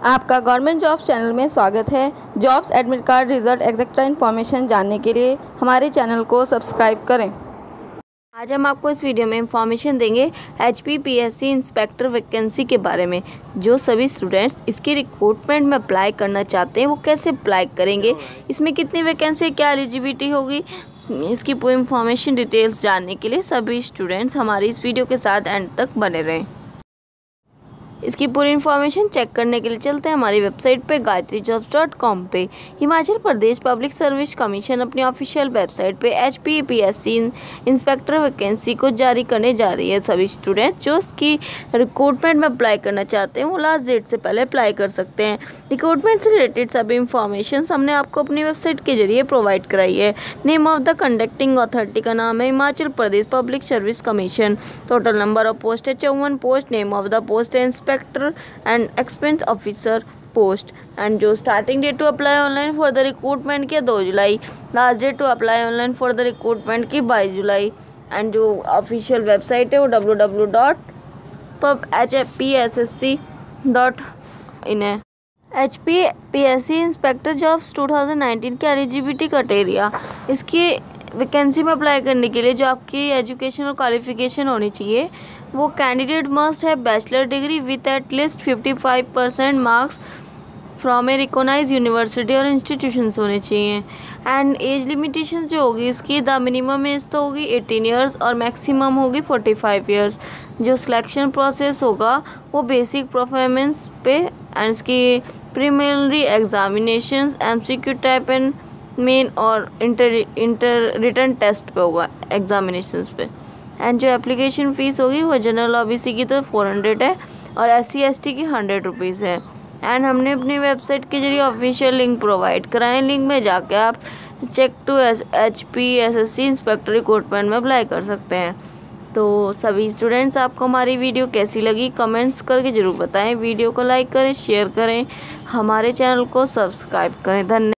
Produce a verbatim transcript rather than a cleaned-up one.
आपका government jobs channel में स्वागत है। Jobs admit card result etcetera information जानने के लिए हमारे चैनल को सब्सक्राइब करें। आज हम आपको इस वीडियो में इंफॉर्मेशन देंगे H P P S C inspector vacancy के बारे में। जो सभी स्टूडेंट्स इसके रिक्रूटमेंट में अप्लाई करना चाहते हैं वो कैसे अप्लाई करेंगे, इसमें कितनी वैकेंसी, क्या एलिजिबिलिटी होगी, इसकी पूरी इंफॉर्मेशन डिटेल्स जानने के लिए सभी स्टूडेंट्स हमारी इस वीडियो के साथ एंड तक बने रहें। इसकी पूरी इन्फॉर्मेशन चेक करने के लिए चलते हैं हमारी वेबसाइट पे गायत्री जॉब्स डॉट कॉम पे। Himachal Pradesh public service commission अपनी ऑफिशियल वेबसाइट पे H P P S C inspector vacancy को जारी करने जा रही है। सभी स्टूडेंट्स जो इसकी रिक्रूटमेंट में अप्लाई करना चाहते हैं वो लास्ट डेट से पहले अप्लाई कर सकते हैं। रिक्रूटमेंट से रिलेटेड सभी इंफॉर्मेशन हमने आपको अपनी वेबसाइट के जरिए प्रोवाइड कराई है। Name of the conducting authority का नाम है Himachal Pradesh public service commission. Total number of post है चौवन post. Name of the post है inspector and expense officer post. And जो starting date to apply online for the recruitment की दो जुलाई, last date to apply online for the recruitment की बाईस जुलाई। एंड जो ऑफिशियल वेबसाइट है वो W W W dot H P S S C dot in है। H P P S C inspector jobs two thousand nineteen के eligibility criteria, इसकी vacancy में अप्लाई करने के लिए जो आपकी एजुकेशन और क्वालिफिकेशन होनी चाहिए वो कैंडिडेट मस्ट है bachelor degree with at least fifty five percent marks from a recognise university और इंस्टीट्यूशंस होने चाहिए। एंड एज लिमिटेशन जो होगी इसकी, द मिनिमम एज तो होगी एटीन ईयर्स और मैक्सिमम होगी फोर्टी फाइव ईयर्स। जो सिलेक्शन प्रोसेस होगा वो बेसिक परफॉर्मेंस पे एंड इसकी preliminary examinations M C Q type and main और इंटर इंटर रिटर्न टेस्ट पे होगा एग्जामिनेशंस पे। एंड जो एप्लीकेशन फ़ीस होगी वो जनरल ओ बी सी की तो फोर हंड्रेड है और एस सी एस टी की हंड्रेड रुपीज़ है। एंड हमने अपनी वेबसाइट के जरिए ऑफिशियल लिंक प्रोवाइड कराए। लिंक में जाके आप check to H P S S C inspector recruitment में अप्लाई कर सकते हैं। तो सभी स्टूडेंट्स आपको हमारी वीडियो कैसी लगी कमेंट्स करके ज़रूर बताएं। वीडियो को लाइक करें, शेयर करें, हमारे चैनल को सब्सक्राइब करें। धन्यवाद।